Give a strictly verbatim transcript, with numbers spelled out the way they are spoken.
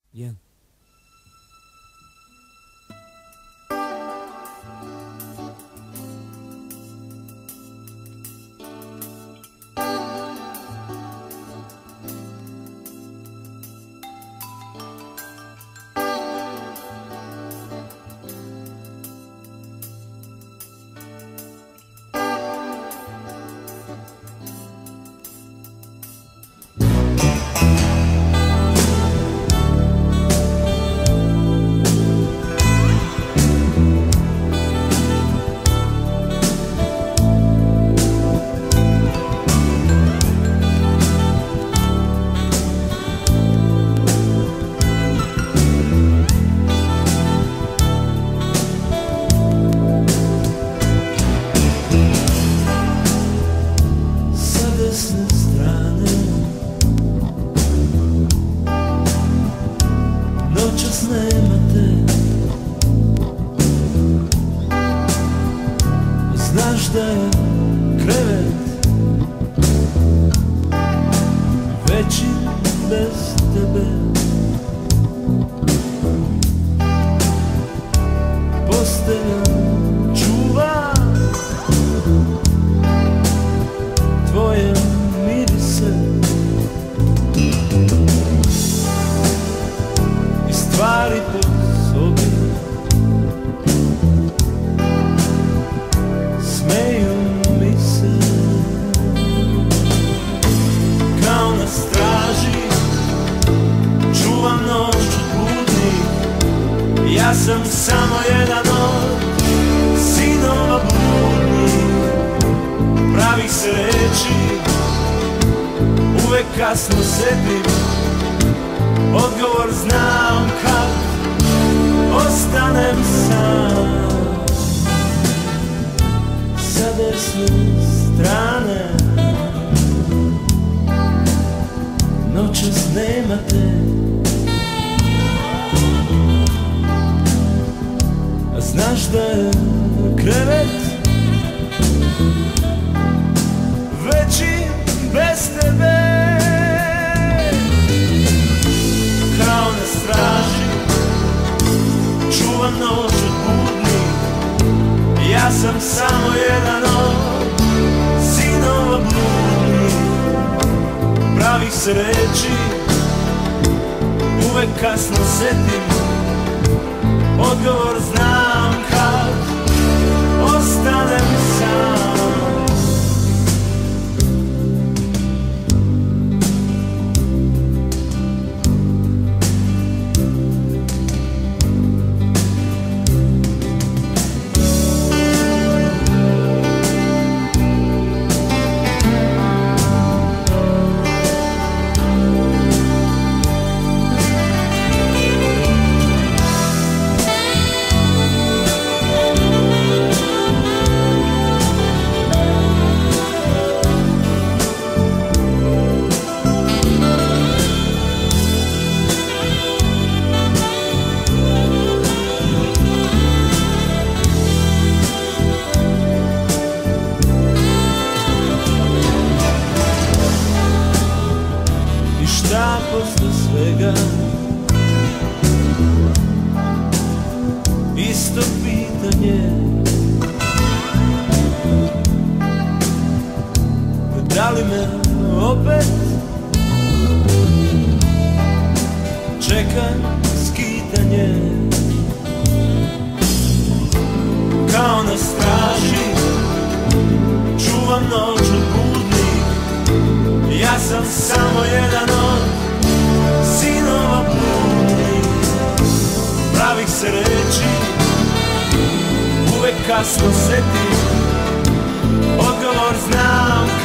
Jedan. Znaš da je krevet veći bez tebe. Postelja čuva tvoje mirise i stvari po sobi smeju mi se. Kao na straži čuvam noć budnih, ja sam samo jedan od sinova bludnih. Pravih se reči uvek kasno setim, odgovor znam kad ostanem sam. Sa desne strane noćas nema te, a znaš da je krevet veći bez tebe. Kao na straži čuvam noć od budnih, ja sam samo jedan od sinova bludnih. Pravih se reči uvek kasno setim, odgovor znam kad ostanem sam. Šta posle svega? Isto pitanje, da li me opet čeka skitanje? Kao na straži čuvam noć od budnih, ja sam samo jedan od sinova bludnih. Pravih se reči uvek kasno setim, odgovor znam